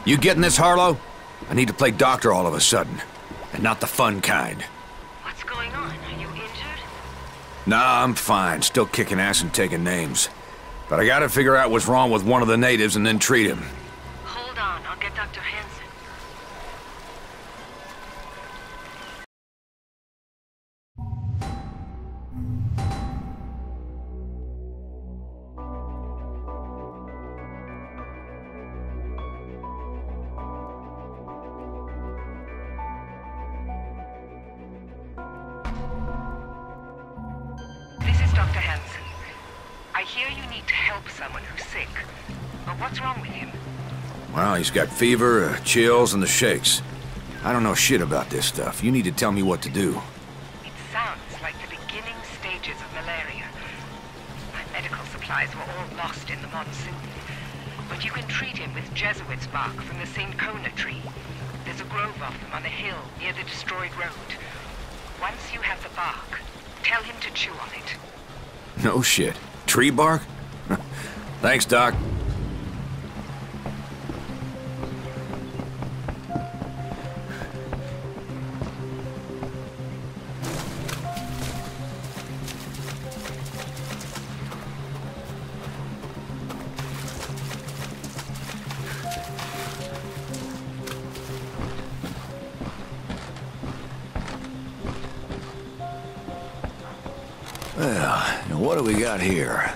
You getting this, Harlow? I need to play doctor all of a sudden. And not the fun kind. What's going on? Are you injured? Nah, I'm fine. Still kicking ass and taking names. But I gotta figure out what's wrong with one of the natives and then treat him. Hold on, I'll get Dr. Hansen. This is Dr. Hansen. I hear you need to help someone who's sick. But what's wrong with him? Well, he's got fever, chills, and the shakes. I don't know shit about this stuff. You need to tell me what to do. It sounds like the beginning stages of malaria. My medical supplies were all lost in the monsoon. But you can treat him with Jesuit's bark from the St. Kona tree. There's a grove of them on a hill near the destroyed road. Once you have the bark, tell him to chew on it. No shit. Tree bark? Thanks, Doc. Well, what do we got here?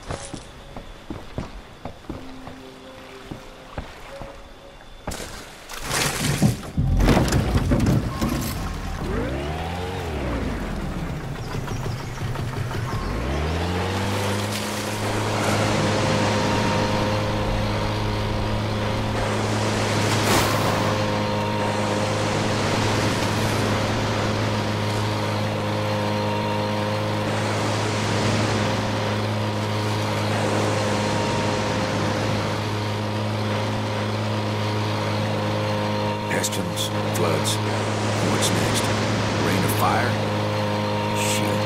Pestilence, floods. What's next? Rain of fire? Shit.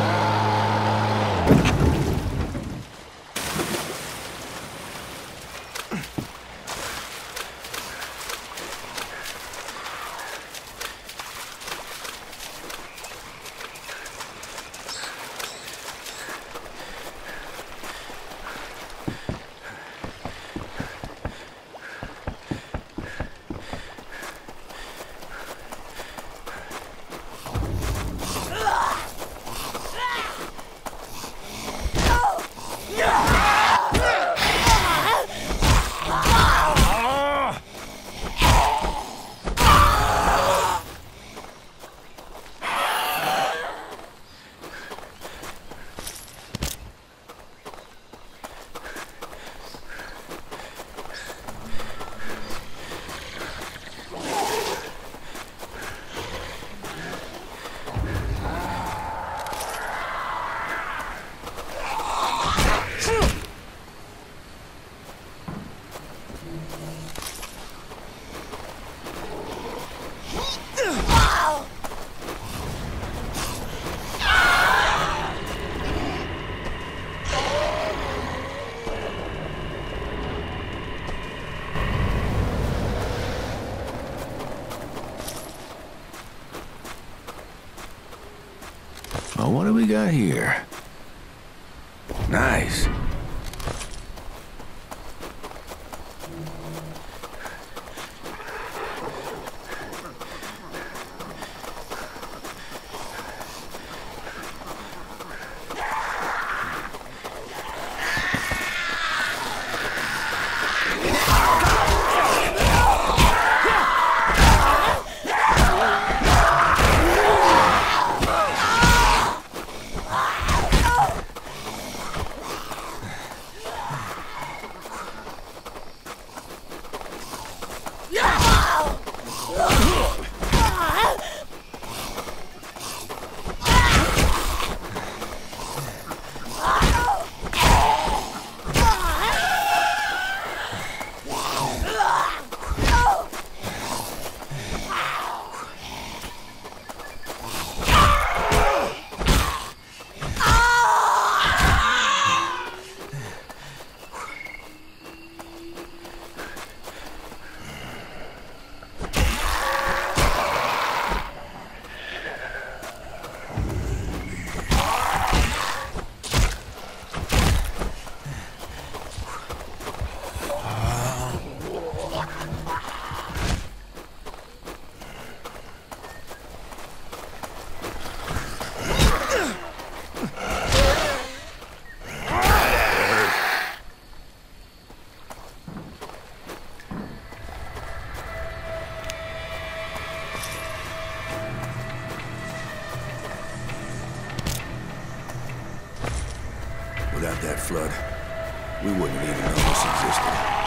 Well, what do we got here? Nice. flood, we wouldn't have even known this existed.